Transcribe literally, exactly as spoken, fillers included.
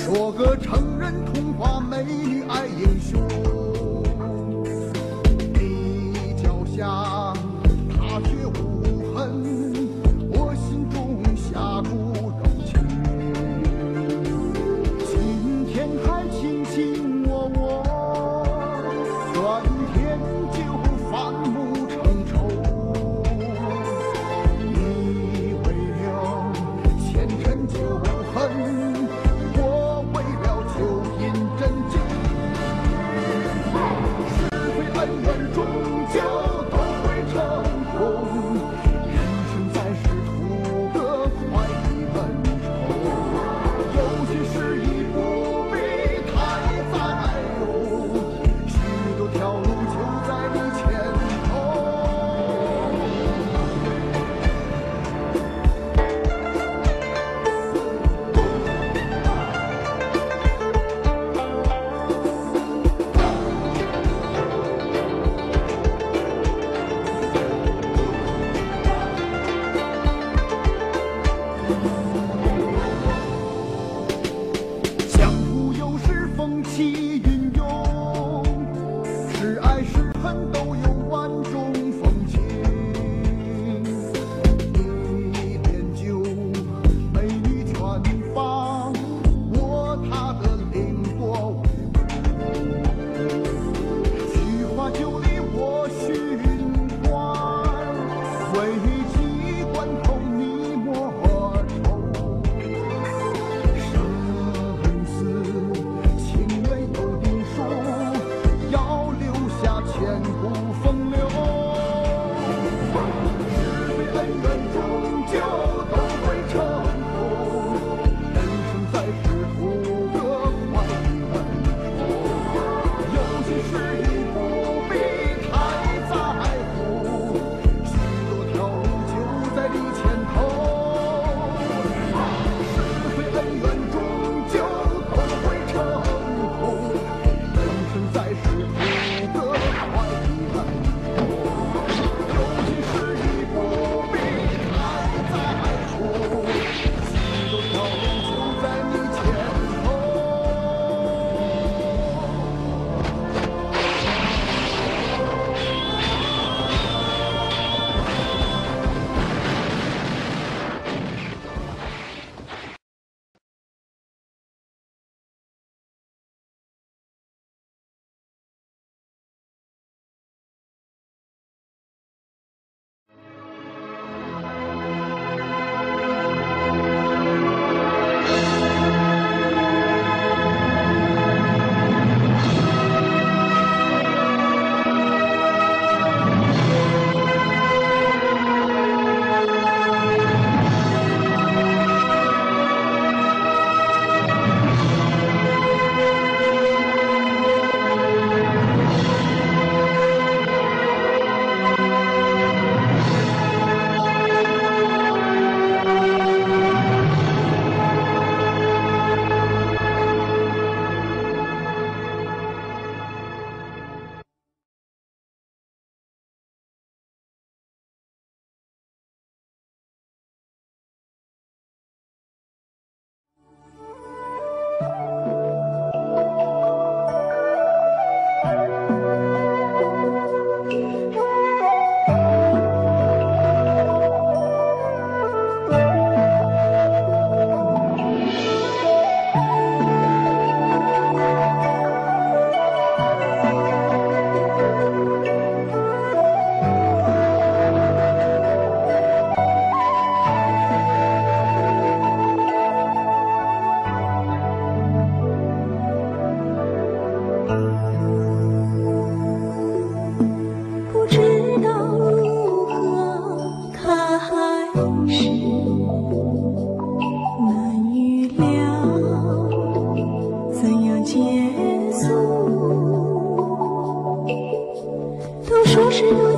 做个成人童话美女爱英雄。你脚下踏雪无痕，我心中峡谷柔情。今天还卿卿我我，转天就反目成仇。你为了前尘旧恨，我为了旧因真经。是非恩怨终究都会成空，人生在世图个快意恩仇。有些事已不必太在乎，许多条路就在你前头。江湖有时风起云涌，是爱是恨都有万种风情。一点酒，美女全放，我她的绫罗为伍。虚华酒里我寻欢，危急关头你莫愁。生死情缘有定数，要留下千古风流。是非恩怨终究都会成空，人生在世图个快意恩仇。有些事已不必太在乎，许多条路就在你前头。是非恩怨终究都会成空，人生在世图个快意恩仇。有些事已不必太在乎，许多条路就在你前头。 不知道如何开始，难预料怎样结束。都说是。